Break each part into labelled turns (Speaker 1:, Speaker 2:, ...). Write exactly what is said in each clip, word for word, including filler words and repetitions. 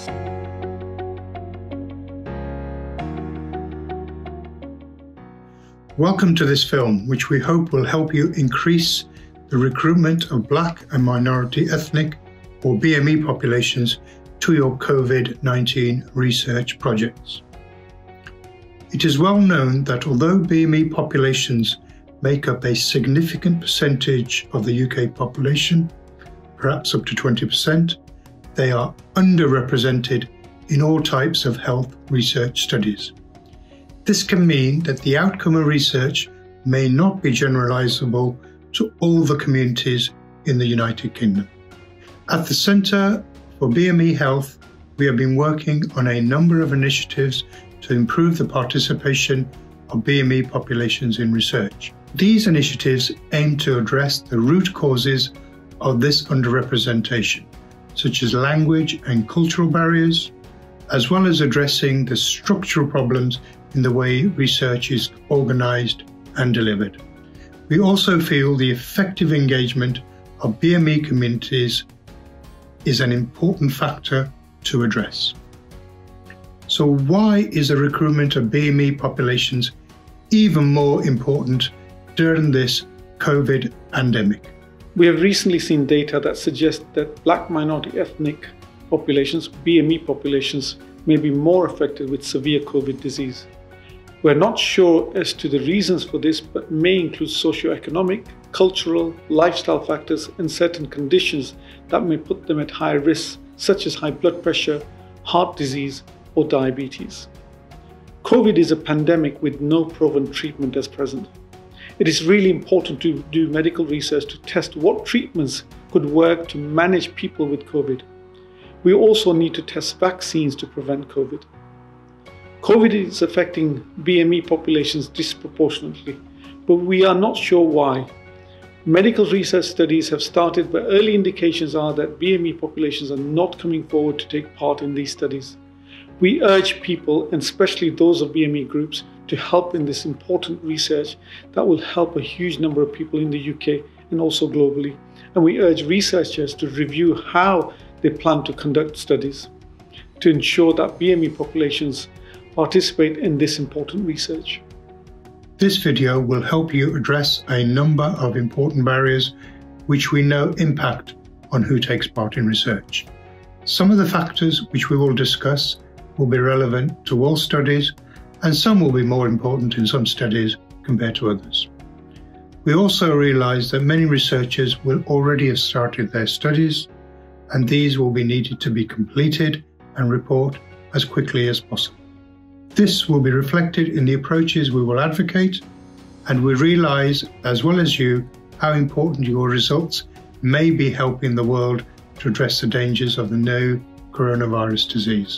Speaker 1: Welcome to this film, which we hope will help you increase the recruitment of Black and minority ethnic or B M E populations to your COVID nineteen research projects. It is well known that although B M E populations make up a significant percentage of the U K population, perhaps up to twenty percent, they are underrepresented in all types of health research studies. This can mean that the outcome of research may not be generalisable to all the communities in the United Kingdom. At the Centre for B M E Health, we have been working on a number of initiatives to improve the participation of B M E populations in research. These initiatives aim to address the root causes of this underrepresentation, such as language and cultural barriers, as well as addressing the structural problems in the way research is organised and delivered. We also feel the effective engagement of B M E communities is an important factor to address. So why is the recruitment of B M E populations even more important during this COVID pandemic?
Speaker 2: We have recently seen data that suggests that Black minority ethnic populations, B M E populations, may be more affected with severe COVID disease. We're not sure as to the reasons for this, but may include socioeconomic, cultural, lifestyle factors and certain conditions that may put them at higher risk, such as high blood pressure, heart disease or diabetes. COVID is a pandemic with no proven treatment at present. It is really important to do medical research to test what treatments could work to manage people with COVID. We also need to test vaccines to prevent COVID. COVID is affecting B M E populations disproportionately, but we are not sure why. Medical research studies have started, but early indications are that B M E populations are not coming forward to take part in these studies. We urge people, and especially those of B M E groups, to help in this important research that will help a huge number of people in the U K and also globally. And we urge researchers to review how they plan to conduct studies to ensure that B M E populations participate in this important research.
Speaker 1: This video will help you address a number of important barriers which we know impact on who takes part in research. Some of the factors which we will discuss will be relevant to all studies, and some will be more important in some studies compared to others. We also realise that many researchers will already have started their studies, and these will be needed to be completed and report as quickly as possible. This will be reflected in the approaches we will advocate, and we realise, as well as you, how important your results may be helping the world to address the dangers of the new coronavirus disease.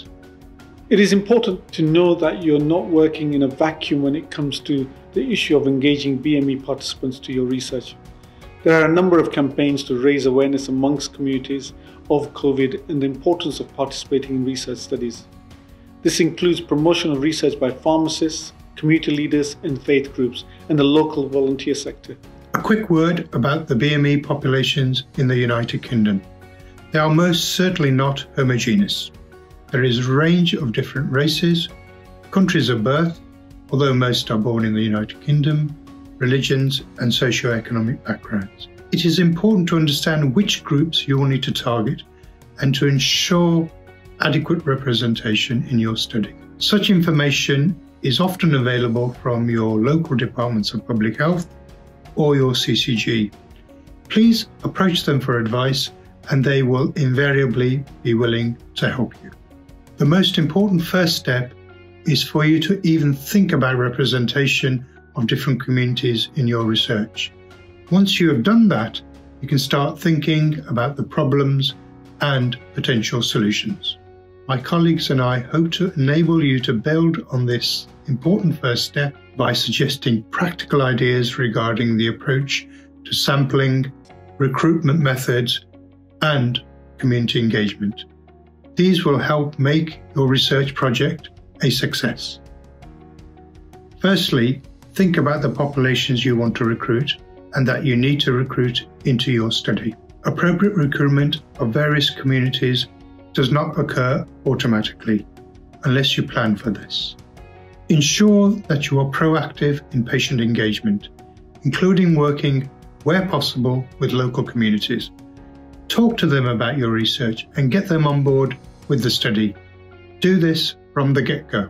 Speaker 2: It is important to know that you're not working in a vacuum when it comes to the issue of engaging B M E participants to your research. There are a number of campaigns to raise awareness amongst communities of COVID and the importance of participating in research studies. This includes promotion of research by pharmacists, community leaders and faith groups, and the local volunteer sector.
Speaker 1: A quick word about the B M E populations in the United Kingdom. They are most certainly not homogeneous. There is a range of different races, countries of birth, although most are born in the United Kingdom, religions and socio-economic backgrounds. It is important to understand which groups you will need to target and to ensure adequate representation in your study. Such information is often available from your local departments of public health or your C C G. Please approach them for advice and they will invariably be willing to help you. The most important first step is for you to even think about representation of different communities in your research. Once you have done that, you can start thinking about the problems and potential solutions. My colleagues and I hope to enable you to build on this important first step by suggesting practical ideas regarding the approach to sampling, recruitment methods, and community engagement. These will help make your research project a success. Firstly, think about the populations you want to recruit and that you need to recruit into your study. Appropriate recruitment of various communities does not occur automatically unless you plan for this. Ensure that you are proactive in patient engagement, including working where possible with local communities. Talk to them about your research and get them on board with the study. Do this from the get-go.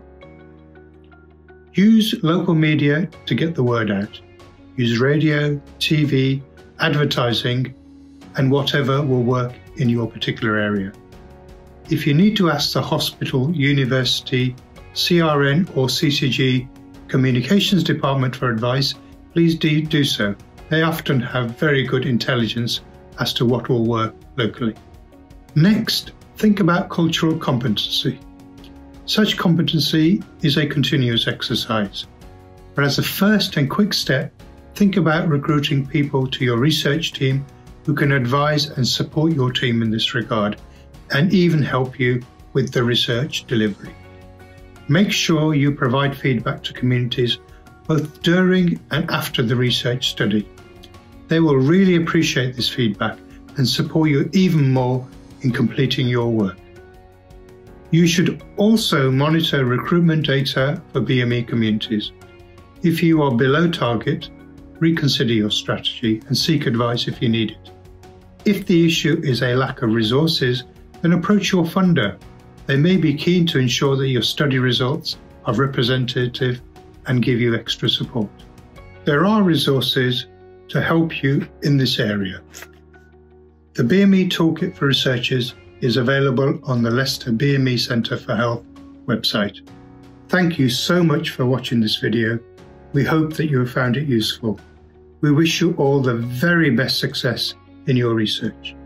Speaker 1: Use local media to get the word out. Use radio, T V, advertising, and whatever will work in your particular area. If you need to ask the hospital, university, C R N or C C G communications department for advice, please do, do so. They often have very good intelligence as to what will work locally. Next, think about cultural competency. Such competency is a continuous exercise, but as a first and quick step, think about recruiting people to your research team who can advise and support your team in this regard, and even help you with the research delivery. Make sure you provide feedback to communities both during and after the research study. They will really appreciate this feedback and support you even more in completing your work. You should also monitor recruitment data for B M E communities. If you are below target, reconsider your strategy and seek advice if you need it. If the issue is a lack of resources, then approach your funder. They may be keen to ensure that your study results are representative and give you extra support. There are resources to help you in this area. The B M E Toolkit for Researchers is available on the Leicester B M E Centre for Health website. Thank you so much for watching this video. We hope that you have found it useful. We wish you all the very best success in your research.